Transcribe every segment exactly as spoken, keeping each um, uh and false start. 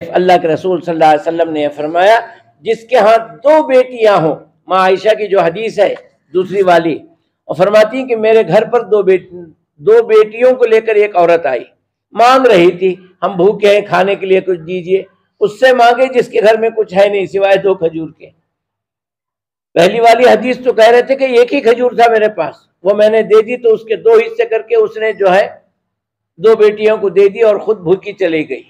اللہ کے رسول صلی اللہ علیہ وسلم نے فرمایا جس کے ہاں دو بیٹیاں ہوں، ماں عائشہ کی جو حدیث ہے دوسری والی، اور فرماتی ہیں کہ میرے گھر پر دو بیٹ دو بیٹیوں کو لے کر ایک عورت آئی، مانگ رہی تھی ہم بھوکے ہیں کھانے کے لیے کچھ دیجئے، اس سے مانگے جس کے گھر میں کچھ ہے نہیں سوائے دو کھجور کے۔ پہلی والی حدیث تو کہہ رہے تھے کہ ایک ہی کھجور تھا میرے پاس، وہ میں نے دے دی تو اس کے دو حصے کر کے اس نے جو ہے دو بیٹیوں کو دے دی اور خود بھوکی چلی گئی۔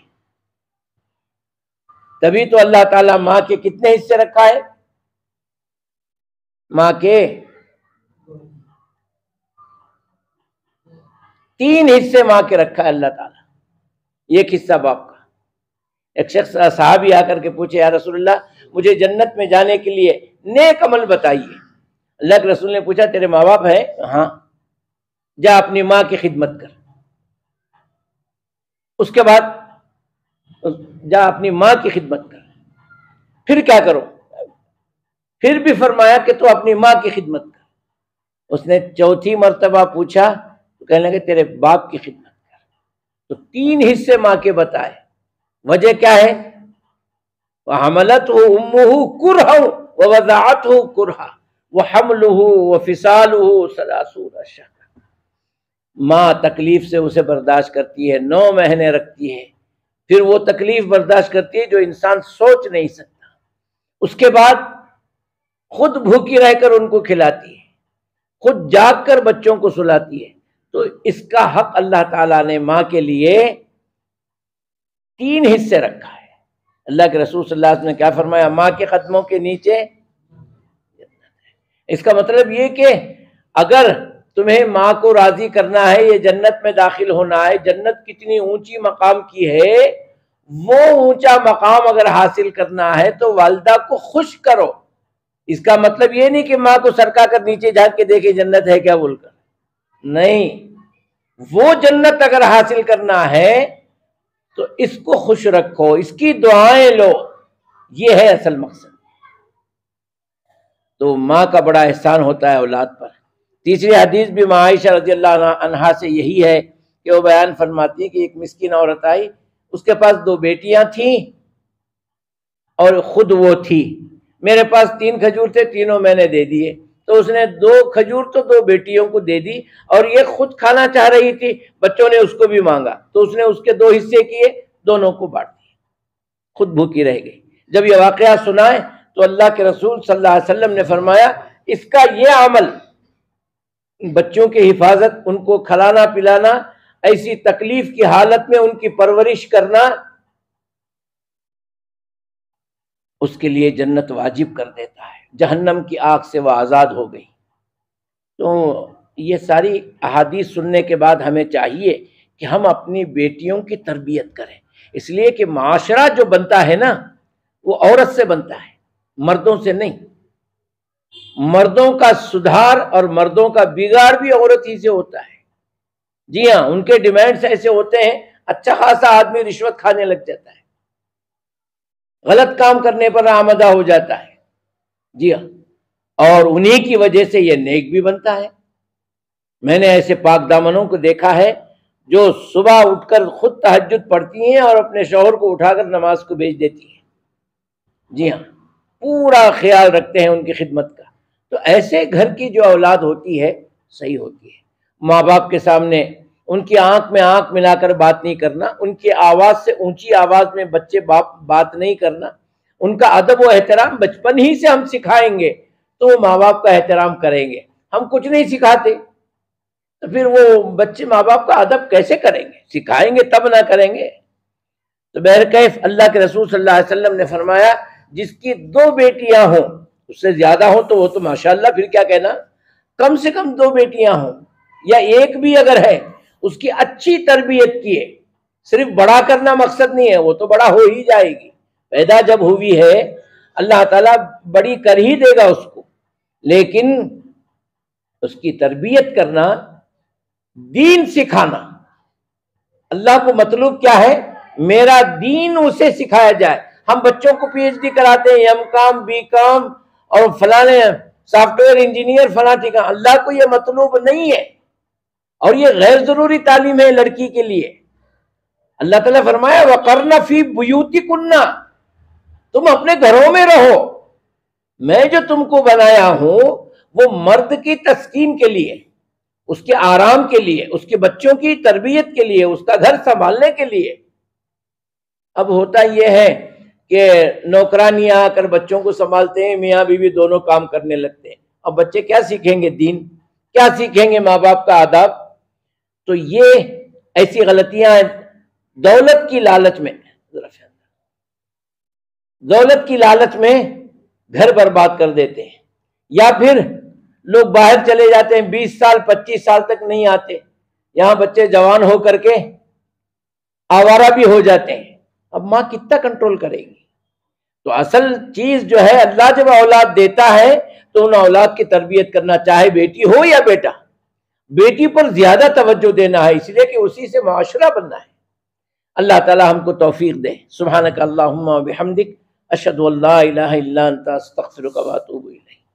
تبھی تو اللہ تعالیٰ ماں کے کتنے حصے رکھا ہے؟ ماں کے تین حصے ماں کے رکھا ہے اللہ تعالیٰ، ایک حصہ باپ کا۔ ایک شخص صحابی آ کر کے پوچھے یا رسول اللہ مجھے جنت میں جانے کے لیے نیک عمل بتائیے۔ اللہ کے رسول نے پوچھا تیرے ماں باپ ہیں؟ ہاں، جا اپنی ماں کی خدمت کر، اس کے بعد جا اپنی ماں کی خدمت کر، پھر کیا کرو؟ پھر بھی فرمایا کہ تو اپنی ماں کی خدمت کر۔ اس نے چوتھی مرتبہ پوچھا تو کہنے لگے تیرے باپ کی خدمت کر۔ تو تین حصے ماں کے بتائے، وجہ کیا ہے؟ وَحَمَلَتْهُ أُمُّهُ كُرْهًا وَوَضَعَتْهُ كُرْهًا وَحَمْلُهُ وَفِصَالُهُ ثَلَاثُونَ شَهْرًا۔ ماں تکلیف سے اسے برداشت کرتی ہے، نو مہینے رکھتی ہے، پھر وہ تکلیف برداشت کرتی ہے جو انسان سوچ نہیں سکتا، اس کے بعد خود بھوکی رہ کر ان کو کھلاتی ہے، خود جاگ کر بچوں کو سلاتی ہے۔ تو اس کا حق اللہ تعالیٰ نے ماں کے لیے تین حصے رکھا ہے۔ اللہ کے رسول صلی اللہ علیہ وسلم نے کیا فرمایا؟ ماں کے قدموں کے نیچے جنت ہے۔ اس کا مطلب یہ کہ اگر تمہیں ماں کو راضی کرنا ہے، یہ جنت میں داخل ہونا ہے، جنت کتنی اونچی مقام کی ہے، وہ اونچا مقام اگر حاصل کرنا ہے تو والدہ کو خوش کرو۔ اس کا مطلب یہ نہیں کہ ماں کو سرکا کر نیچے جھانک کے دیکھے جنت ہے کیا بول کر، نہیں، وہ جنت اگر حاصل کرنا ہے تو اس کو خوش رکھو، اس کی دعائیں لو، یہ ہے اصل مقصد۔ تو ماں کا بڑا احسان ہوتا ہے اولاد پر۔ تیسری حدیث بھی ماں عائشہ رضی اللہ عنہا سے یہی ہے کہ وہ بیان فرماتی ہے کہ ایک مسکین عورت آئی، اس کے پاس دو بیٹیاں تھیں اور خود وہ تھی، میرے پاس تین کھجور تھے، تینوں میں نے دے دیے، تو اس نے دو کھجور تو دو بیٹیوں کو دے دی اور یہ خود کھانا چاہ رہی تھی، بچوں نے اس کو بھی مانگا تو اس نے اس کے دو حصے کیے، دونوں کو بانٹ دیے، خود بھوکی رہ گئی۔ جب یہ واقعہ سنائے تو اللہ کے رسول صلی اللہ علیہ وسلم نے فرمایا اس کا یہ عمل، بچوں کی حفاظت، ان کو کھلانا پلانا، ایسی تکلیف کی حالت میں ان کی پرورش کرنا، اس کے لیے جنت واجب کر دیتا ہے، جہنم کی آگ سے وہ آزاد ہو گئی۔ تو یہ ساری احادیث سننے کے بعد ہمیں چاہیے کہ ہم اپنی بیٹیوں کی تربیت کریں، اس لیے کہ معاشرہ جو بنتا ہے نا وہ عورت سے بنتا ہے، مردوں سے نہیں۔ مردوں کا سدھار اور مردوں کا بگاڑ بھی عورت ہی سے ہوتا ہے۔ جی ہاں، ان کے ڈیمانڈز ایسے ہوتے ہیں، اچھا خاصا آدمی رشوت کھانے لگ جاتا ہے، غلط کام کرنے پر آمادہ ہو جاتا ہے، جی ہاں، اور انہی کی وجہ سے یہ نیک بھی بنتا ہے۔ میں نے ایسے پاک دامنوں کو دیکھا ہے جو صبح اٹھ کر خود تہجد پڑھتی ہیں اور اپنے شوہر کو اٹھا کر نماز کو بھیج دیتی ہیں، جی ہاں، پورا خیال رکھتے ہیں ان کی خدمت کا۔ تو ایسے گھر کی جو اولاد ہوتی ہے صحیح ہوتی ہے۔ ماں باپ کے سامنے ان کی آنکھ میں آنکھ ملا کر بات نہیں کرنا، ان کی آواز سے اونچی آواز میں بچے باپ بات نہیں کرنا، ان کا ادب و احترام بچپن ہی سے ہم سکھائیں گے تو وہ ماں باپ کا احترام کریں گے۔ ہم کچھ نہیں سکھاتے تو پھر وہ بچے ماں باپ کا ادب کیسے کریں گے؟ سکھائیں گے تب نہ کریں گے۔ تو بہرکیف اللہ کے رسول صلی اللہ علیہ وسلم نے فرمایا جس کی دو بیٹیاں ہوں، اس سے زیادہ ہوں تو وہ تو ماشاءاللہ پھر کیا کہنا، کم سے کم دو بیٹیاں ہوں یا ایک بھی اگر ہے، اس کی اچھی تربیت کیے، صرف بڑا کرنا مقصد نہیں ہے، وہ تو بڑا ہو ہی جائے گی، پیدا جب ہوئی ہے اللہ تعالیٰ بڑی کر ہی دے گا اس کو، لیکن اس کی تربیت کرنا، دین سکھانا، اللہ کو مطلوب کیا ہے؟ میرا دین اسے سکھایا جائے۔ ہم بچوں کو پی ایچ ڈی کراتے ہیں، ایم کام، بی کام اور فلانے سافٹ ویئر انجینئر فلاں ٹھیک ہے، اللہ کو یہ مطلوب نہیں ہے، اور یہ غیر ضروری تعلیم ہے لڑکی کے لیے۔ اللہ تعالیٰ فرمایا وَقَرْنَ فِي بُيُوتِكُنَّ، تم اپنے گھروں میں رہو، میں جو تم کو بنایا ہوں وہ مرد کی تسکین کے لیے، اس کے آرام کے لیے، اس کے بچوں کی تربیت کے لیے، اس کا گھر سنبھالنے کے لیے۔ اب ہوتا یہ ہے کہ نوکرانیاں آ کر بچوں کو سنبھالتے ہیں، میاں بیوی دونوں کام کرنے لگتے ہیں، اب بچے کیا سیکھیں گے؟ دین کیا سیکھیں گے؟ ماں باپ کا آداب۔ تو یہ ایسی غلطیاں دولت کی لالچ میں دولت کی لالچ میں گھر برباد کر دیتے ہیں، یا پھر لوگ باہر چلے جاتے ہیں، بیس سال پچیس سال تک نہیں آتے، یہاں بچے جوان ہو کر کے آوارہ بھی ہو جاتے ہیں، اب ماں کتنا کنٹرول کرے گی؟ تو اصل چیز جو ہے، اللہ جب اولاد دیتا ہے تو ان اولاد کی تربیت کرنا، چاہے بیٹی ہو یا بیٹا، بیٹی پر زیادہ توجہ دینا ہے، اس لیے کہ اسی سے معاشرہ بننا ہے۔ اللہ تعالی ہم کو توفیق دے۔ سبحانک اللہم و بحمدک، اشہد ان لا الہ الا انت، استغفرک و اتوب الیک۔